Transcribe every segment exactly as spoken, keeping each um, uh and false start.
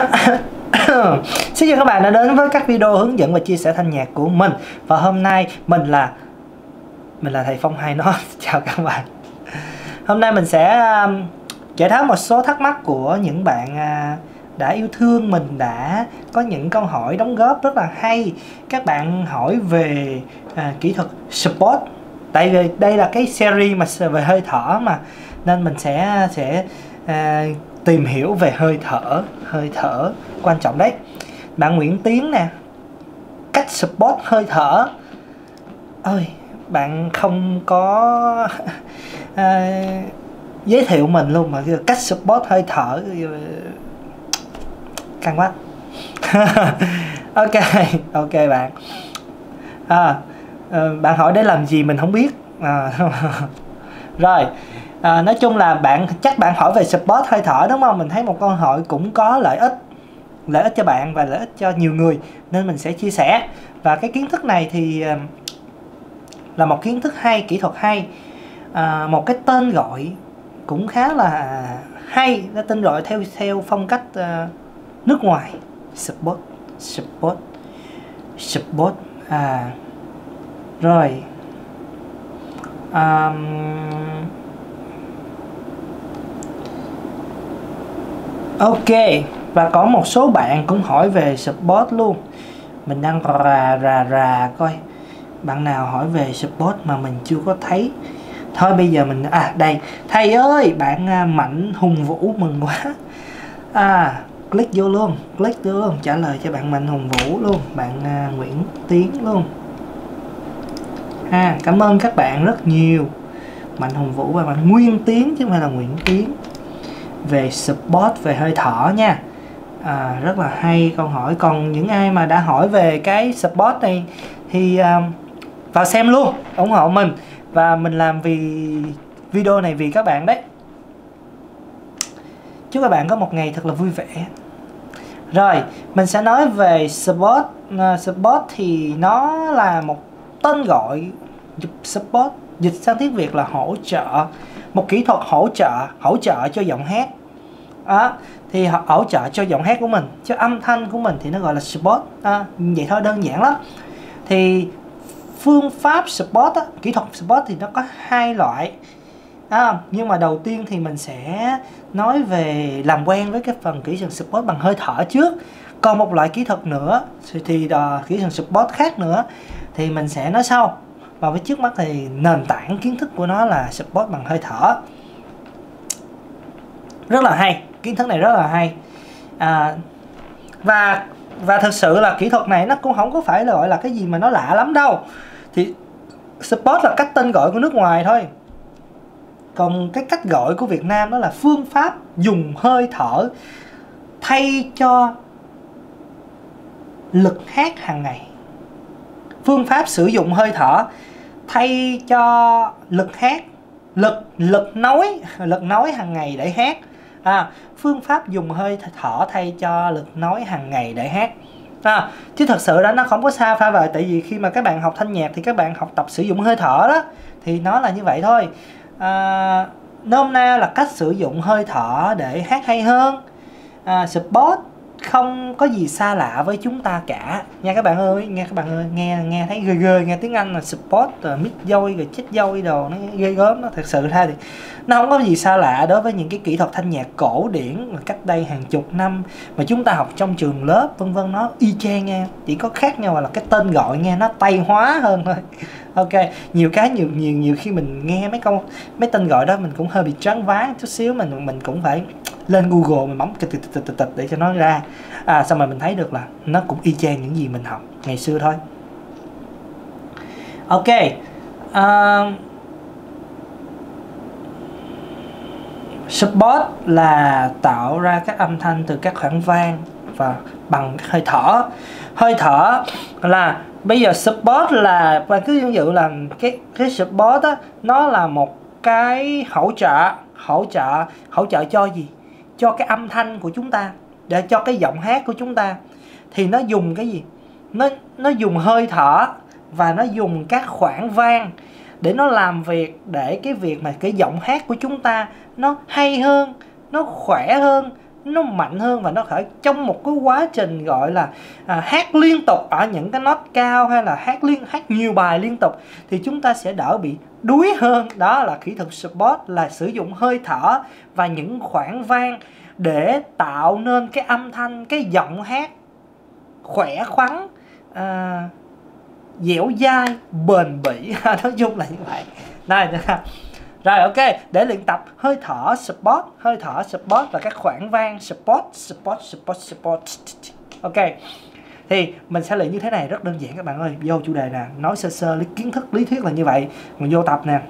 Xin chào các bạn đã đến với các video hướng dẫn và chia sẻ thanh nhạc của mình. Và hôm nay mình là Mình là thầy Phong Hai Nó. Chào các bạn. Hôm nay mình sẽ um, giải đáp một số thắc mắc của những bạn uh, đã yêu thương mình, đã có những câu hỏi đóng góp rất là hay. Các bạn hỏi về uh, kỹ thuật support. Tại vì đây là cái series mà về hơi thở mà, nên mình sẽ sẽ uh, tìm hiểu về hơi thở. Hơi thở quan trọng đấy. Bạn Nguyễn Tiến nè, cách support hơi thở. Ôi, bạn không có à, giới thiệu mình luôn mà cách support hơi thở căng quá. Ok, ok bạn. À, bạn hỏi để làm gì mình không biết. À, rồi. À, nói chung là bạn chắc bạn hỏi về support hơi thở đúng không? Mình thấy một câu hỏi cũng có lợi ích lợi ích cho bạn và lợi ích cho nhiều người, nên mình sẽ chia sẻ. Và cái kiến thức này thì là một kiến thức hay, kỹ thuật hay, à, một cái tên gọi cũng khá là hay, nó tên gọi theo theo phong cách uh, nước ngoài. Support, support, support. À, rồi. Um, ok. Và có một số bạn cũng hỏi về support luôn. Mình đang rà rà rà coi bạn nào hỏi về support mà mình chưa có thấy. Thôi bây giờ mình... À đây, thầy ơi, bạn Mạnh Hùng Vũ, mừng quá. À, click vô luôn, click vô luôn, trả lời cho bạn Mạnh Hùng Vũ luôn, bạn uh, Nguyễn Tiến luôn. À, cảm ơn các bạn rất nhiều. Mạnh Hùng Vũ và bạn Nguyên Tiến chứ không phải là Nguyễn Tiến. Về support, về hơi thở nha. À, rất là hay câu hỏi. Còn những ai mà đã hỏi về cái support này thì uh, vào xem luôn, ủng hộ mình. Và mình làm vì video này vì các bạn đấy. Chúc các bạn có một ngày thật là vui vẻ. Rồi, mình sẽ nói về support. uh, Support thì nó là một tên gọi. Support dịch sang tiếng Việt là hỗ trợ. Một kỹ thuật hỗ trợ, hỗ trợ cho giọng hát. Đó, thì họ hỗ trợ cho giọng hát của mình, cho âm thanh của mình thì nó gọi là support. À, vậy thôi, đơn giản lắm. Thì phương pháp support á, kỹ thuật support thì nó có hai loại. À, nhưng mà đầu tiên thì mình sẽ nói về làm quen với cái phần kỹ thuật support bằng hơi thở trước. Còn một loại kỹ thuật nữa thì, thì uh, kỹ thuật support khác nữa thì mình sẽ nói sau. Và với trước mắt thì nền tảng kiến thức của nó là support bằng hơi thở. Rất là hay, kiến thức này rất là hay. À, và và thực sự là kỹ thuật này nó cũng không có phải là gọi là cái gì mà nó lạ lắm đâu. Thì support là cách tên gọi của nước ngoài thôi. Còn cái cách gọi của Việt Nam đó là phương pháp dùng hơi thở thay cho lực hát hàng ngày. Phương pháp sử dụng hơi thở thay cho lực hát, lực lực nói, lực nói hàng ngày để hát. À, phương pháp dùng hơi thở thay cho lực nói hàng ngày để hát. À, chứ thật sự đó nó không có xa pha vời. Tại vì khi mà các bạn học thanh nhạc thì các bạn học tập sử dụng hơi thở đó, thì nó là như vậy thôi. À, nôm na là cách sử dụng hơi thở để hát hay hơn. À, support không có gì xa lạ với chúng ta cả nha các bạn ơi. Nghe các bạn ơi, nghe nghe thấy ghê ghê, nghe tiếng Anh là support rồi mít dôi rồi chết dôi đồ, nó ghê gớm. Nó thật sự ra thì nó không có gì xa lạ đối với những cái kỹ thuật thanh nhạc cổ điển mà cách đây hàng chục năm mà chúng ta học trong trường lớp vân vân, nó y chang nha, chỉ có khác nhau là cái tên gọi nghe nó tây hóa hơn thôi. Ok, nhiều cái nhiều nhiều nhiều khi mình nghe mấy câu mấy tên gọi đó mình cũng hơi bị choáng váng chút xíu, mình mình cũng phải lên Google mình bấm tịch tịch tịch tịch để cho nó ra. À, xong rồi mình thấy được là nó cũng y chang những gì mình học ngày xưa thôi. Ok. Uh, support là tạo ra các âm thanh từ các khoảng vang và bằng hơi thở. Hơi thở là bây giờ support là, và cứ ví dụ là cái cái support á, nó là một cái hỗ trợ, hỗ trợ hỗ trợ cho gì? Cho cái âm thanh của chúng ta, để cho cái giọng hát của chúng ta. Thì nó dùng cái gì? Nó nó dùng hơi thở và nó dùng các khoảng vang để nó làm việc, để cái việc mà cái giọng hát của chúng ta nó hay hơn, nó khỏe hơn, nó mạnh hơn, và nó phải trong một cái quá trình gọi là à, hát liên tục ở những cái nốt cao, hay là hát liên hát nhiều bài liên tục, thì chúng ta sẽ đỡ bị đuối hơn. Đó là kỹ thuật support, là sử dụng hơi thở và những khoảng vang để tạo nên cái âm thanh, cái giọng hát khỏe khoắn, à, dẻo dai, bền bỉ. Nói chung là như vậy. Đây, rồi ok, để luyện tập hơi thở support, hơi thở support và các khoảng vang support, support, support, support. Ok, thì mình sẽ luyện như thế này, rất đơn giản các bạn ơi. Vô chủ đề nè, nói sơ sơ lý kiến thức lý thuyết là như vậy, mình vô tập nè.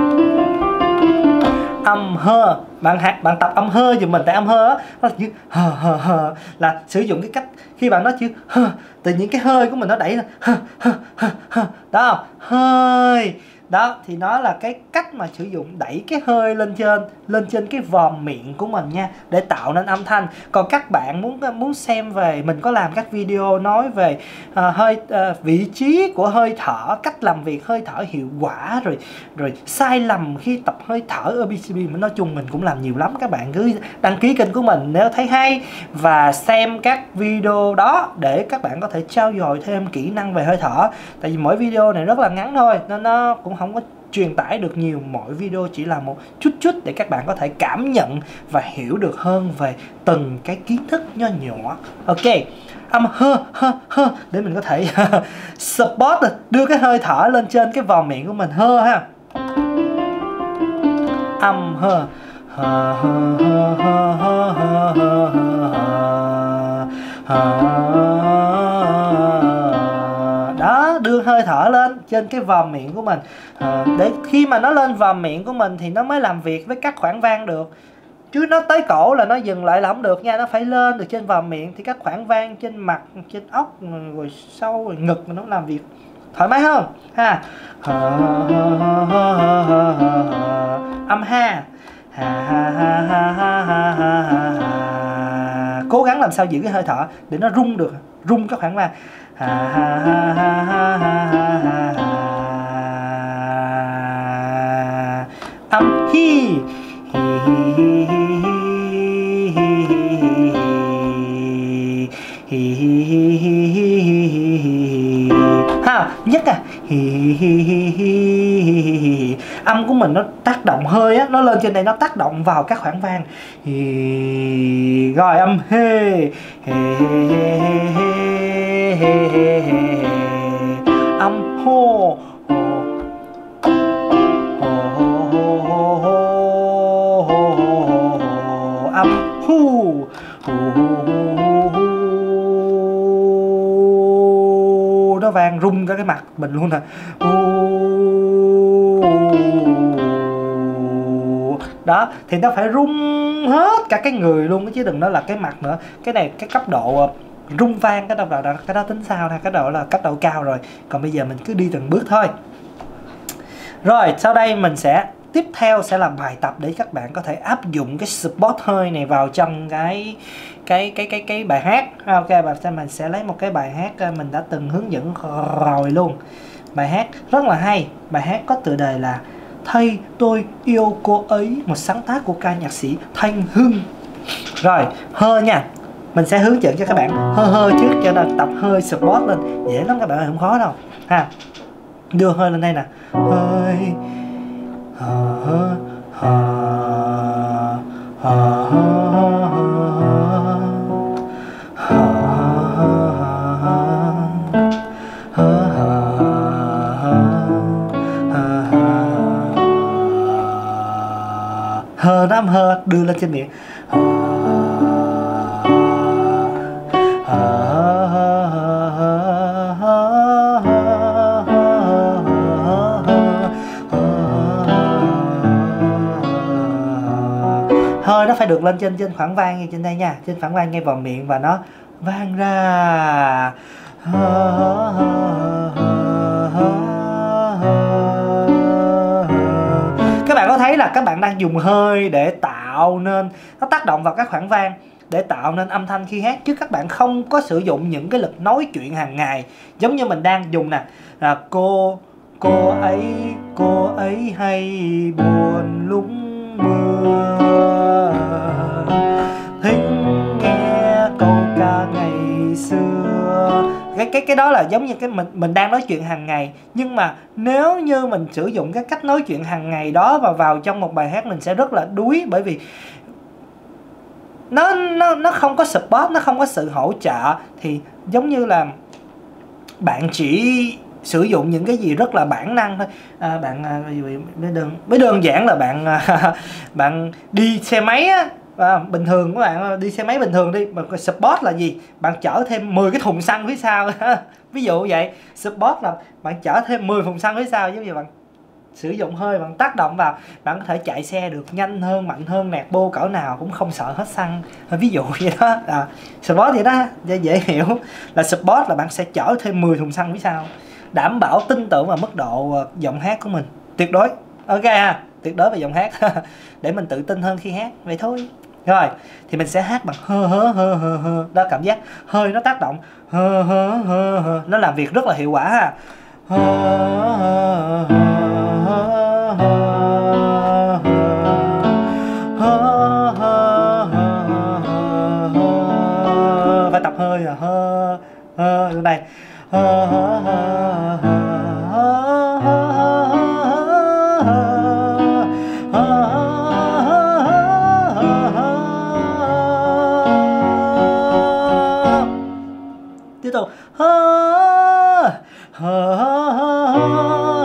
Âm hơ, bạn hát bạn tập âm hơ giùm mình, tại âm hơ á nó là chữ hờ hờ hờ, là sử dụng cái cách khi bạn nói chữ hơ, tự nhiên cái hơi của mình nó đẩy lên hơ hơ hơ hơ, đó không? Hơi đó, thì nó là cái cách mà sử dụng đẩy cái hơi lên trên, lên trên cái vòm miệng của mình nha, để tạo nên âm thanh. Còn các bạn muốn muốn xem về, mình có làm các video nói về uh, hơi uh, vị trí của hơi thở, cách làm việc hơi thở hiệu quả, rồi rồi sai lầm khi tập hơi thở ở bê xê bê. Nói chung mình cũng làm nhiều lắm, các bạn cứ đăng ký kênh của mình nếu thấy hay và xem các video đó để các bạn có thể trau dồi thêm kỹ năng về hơi thở. Tại vì mỗi video này rất là ngắn thôi nên nó cũng không có truyền tải được nhiều, mỗi video chỉ là một chút chút để các bạn có thể cảm nhận và hiểu được hơn về từng cái kiến thức nho nhỏ. Ok, âm hơ hơ hơ để mình có thể support, đưa cái hơi thở lên trên cái vòm miệng của mình, hơ ha. Âm hơ hơ hơ hơ hơ hơ hơ hơ. Đó, đưa hơi thở lên trên cái vòm miệng của mình, à, để khi mà nó lên vòm miệng của mình thì nó mới làm việc với các khoảng vang được. Chứ nó tới cổ là nó dừng lại là không được nha, nó phải lên được trên vòm miệng thì các khoảng vang trên mặt, trên ốc, rồi sau, rồi ngực nó làm việc thoải mái hơn ha. Âm ha, cố gắng làm sao giữ cái hơi thở để nó rung được, rung các khoảng vang. Âm hi, ha, nhất à, âm của mình nó tác động hơi á, nó lên trên đây, nó tác động vào các khoảng vang. Rồi âm hê, âm hô, âm hu, nó vang rung cả cái mặt mình luôn nè. Đó, thì nó phải rung hết cả cái người luôn chứ đừng nói là cái mặt nữa. Cái này cái cấp độ rung vang cái đó là cái đó tính sao ha, cái độ là cấp độ cao rồi. Còn bây giờ mình cứ đi từng bước thôi. Rồi, sau đây mình sẽ tiếp theo sẽ là bài tập để các bạn có thể áp dụng cái support hơi này vào trong cái cái cái cái cái bài hát. Ok, và mình sẽ lấy một cái bài hát mình đã từng hướng dẫn rồi luôn. Bài hát rất là hay. Bài hát có tựa đề là Thay Tôi Yêu Cô Ấy, một sáng tác của ca nhạc sĩ Thanh Hưng. Rồi, hơ nha. Mình sẽ hướng dẫn cho các bạn hơ hơ trước cho nên tập hơi support lên. Dễ lắm các bạn ơi, không khó đâu ha. Đưa hơi lên đây nè. Hơi hơ hơ hơ hơ hơ, nó âm hơ đưa lên trên miệng. Hơi nó phải được lên trên trên khoảng vang như trên đây nha, trên khoảng vang ngay vào miệng và nó vang ra. Các bạn có thấy là các bạn đang dùng hơi để tạo nên, nó tác động vào các khoảng vang để tạo nên âm thanh khi hát, chứ các bạn không có sử dụng những cái lực nói chuyện hàng ngày giống như mình đang dùng nè, là cô cô ấy cô ấy hay buồn lúc mưa, thỉnh cái cái cái đó là giống như cái mình mình đang nói chuyện hàng ngày, nhưng mà nếu như mình sử dụng cái cách nói chuyện hàng ngày đó và vào trong một bài hát, mình sẽ rất là đuối, bởi vì nó nó nó không có support, nó không có sự hỗ trợ. Thì giống như là bạn chỉ sử dụng những cái gì rất là bản năng thôi. À, bạn à, mới đơn mới đơn giản là bạn à, bạn đi xe máy á, à, bình thường các bạn đi xe máy bình thường đi, mà support là gì? Bạn chở thêm mười cái thùng xăng phía sau. Ví dụ vậy, support là bạn chở thêm mười thùng xăng phía sau, giống như bạn sử dụng hơi, bạn tác động vào, bạn có thể chạy xe được nhanh hơn, mạnh hơn, nẹt bô cỡ nào cũng không sợ hết xăng. Ví dụ vậy đó. À, support vậy đó, dễ, dễ hiểu là support là bạn sẽ chở thêm mười thùng xăng phía sau, đảm bảo tin tưởng vào mức độ giọng hát của mình tuyệt đối. Ok ha, tuyệt đối về giọng hát để mình tự tin hơn khi hát, vậy thôi. Rồi thì mình sẽ hát bằng hơ hơ hơ hơ hơ đó, cảm giác hơi nó tác động, hơ hơ hơ hơ, nó làm việc rất là hiệu quả ha. Hơ hơ hơ phải tập hơi à, hơ hơ như này, hơ hơ hơ tiếp tục hơ hơ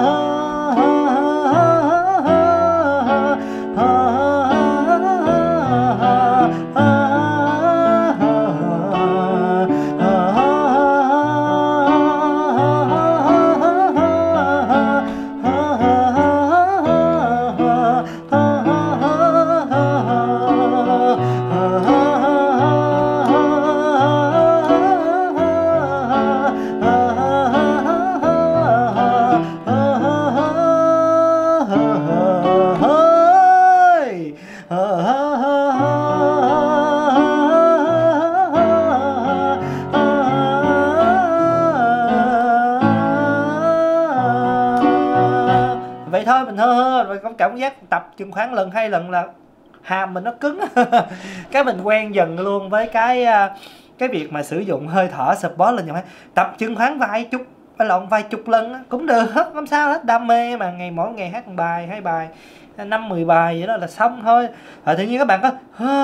vậy thôi. Mình hơ hơ rồi có cảm giác tập chừng khoảng lần hai lần là hàm mình nó cứng. Cái mình quen dần luôn với cái cái việc mà sử dụng hơi thở support lên giọng hát. Tập chừng khoảng vài chục lộn vài chục lần cũng được hết, không sao hết. Đam mê mà, ngày mỗi ngày hát một bài, hai bài, năm mười bài vậy đó là xong thôi. Rồi tự nhiên các bạn có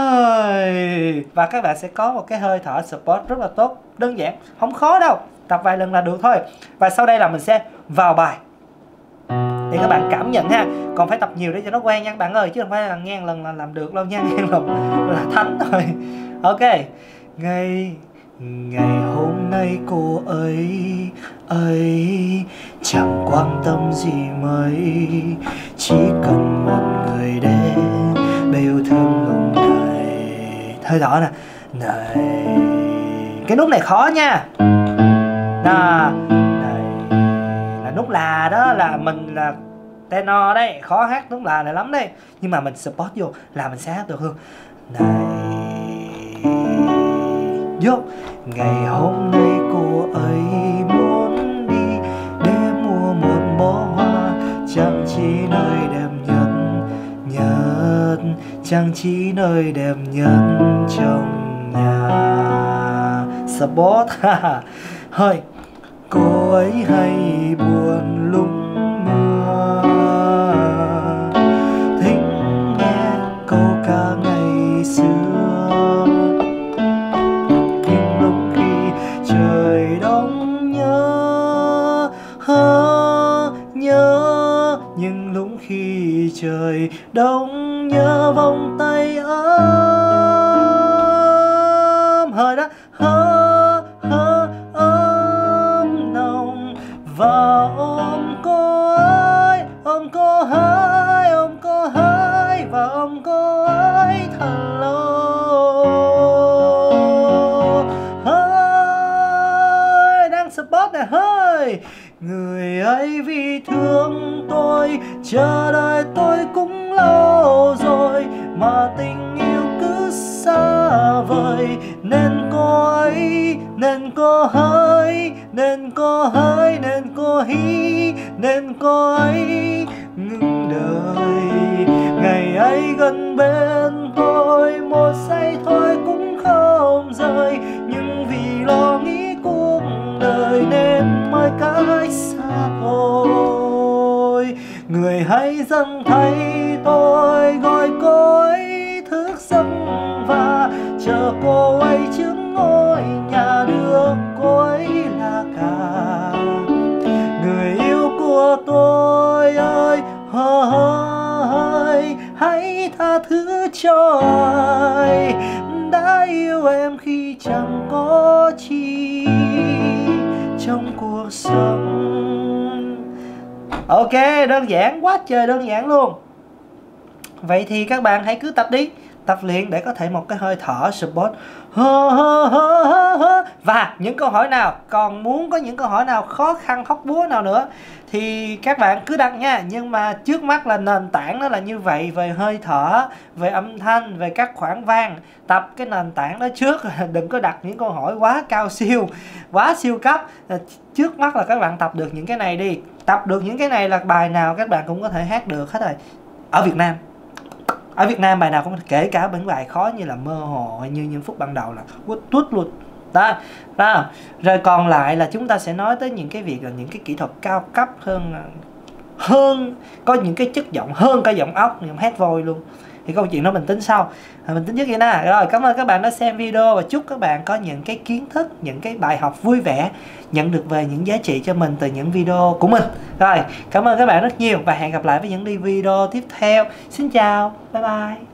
hơi, và các bạn sẽ có một cái hơi thở support rất là tốt, đơn giản, không khó đâu, tập vài lần là được thôi. Và sau đây là mình sẽ vào bài để các bạn cảm nhận ha, còn phải tập nhiều để cho nó quen nha các bạn ơi, chứ không phải là nghe lần là làm được đâu nha, nghe lần là thánh thôi. Ok. Ngày ngày hôm nay cô ấy ấy chẳng quan tâm gì mấy, chỉ cần một người đến để yêu thương lúc này. Hơi thở nè, này cái nút này khó nha. Nè, này là nút là đó, là mình là tenor đấy, khó hát nút là này lắm đấy, nhưng mà mình support vô là mình sẽ hát được luôn. Này vô, ngày hôm nay cô ấy muốn đi để mua một bó hoa, chẳng chỉ nơi đẹp nhất nhất, chẳng chỉ nơi đẹp nhất trong nhà. Support. Hơi cô ấy hay buồn lúc mưa, thích nghe câu ca ngày xưa, nhưng lúc khi trời đông nhớ hơ nhớ, nhưng lúc khi trời đông nhớ vòng tay ấm. Hơi đó, hơ hơ ấm nồng, và ôm cô ấy, ôm cô ấy, ôm cô ấy, và ôm cô ấy thật lâu. Hơi đang support nè, hơi người ấy vì thương tôi, chờ đợi tôi cũng lâu rồi, mà tình yêu cứ xa vời, nên cô ấy, nên cô ấy, nên cô ấy, nên cô ấy, nên cô ấy ngừng đời. Ngày ấy gần bên tôi, một giây thôi cũng không rời, nhưng vì lo nghĩ cuộc đời dần thấy tôi gọi cô ấy thức giấc và chờ cô ấy trước ngôi nhà đưa cô ấy là cả người yêu của tôi ơi. Ơi hãy tha thứ cho ai đã yêu em khi chẳng có chi trong cuộc sống. Ok, đơn giản, quá trời đơn giản luôn. Vậy thì các bạn hãy cứ tập đi, tập luyện để có thể một cái hơi thở support. Và những câu hỏi nào, còn muốn có những câu hỏi nào khó khăn hóc búa nào nữa thì các bạn cứ đặt nha. Nhưng mà trước mắt là nền tảng nó là như vậy, về hơi thở, về âm thanh, về các khoảng vang. Tập cái nền tảng đó trước, đừng có đặt những câu hỏi quá cao siêu, quá siêu cấp. Trước mắt là các bạn tập được những cái này đi. Tập được những cái này là bài nào các bạn cũng có thể hát được hết rồi. Ở Việt Nam Ở Việt Nam bài nào cũng kể cả những bài khó như là Mơ Hồ hay Như Những Phút Ban Đầu là quất tuốt luôn đó, đó. Rồi còn lại là chúng ta sẽ nói tới những cái việc là những cái kỹ thuật cao cấp hơn, hơn có những cái chất giọng hơn cả giọng ốc, giọng hát vôi luôn. Thì câu chuyện đó mình tính sau, mình tính trước vậy nè. Rồi cảm ơn các bạn đã xem video và chúc các bạn có những cái kiến thức, những cái bài học vui vẻ, nhận được về những giá trị cho mình từ những video của mình. Rồi cảm ơn các bạn rất nhiều và hẹn gặp lại với những video tiếp theo. Xin chào, bye bye.